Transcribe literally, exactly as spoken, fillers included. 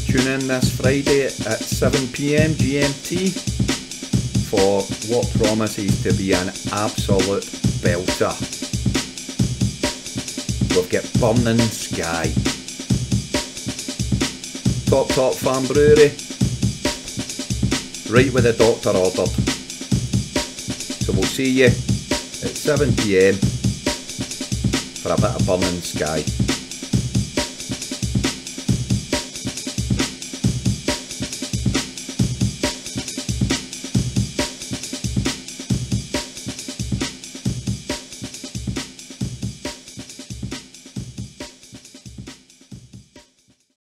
tune in this Friday at seven p m G M T for what promises to be an absolute belter. We've got Burning Sky. Top Top Farm Brewery, right where the doctor ordered. So we'll see you at seven p m for a bit of Burning Sky.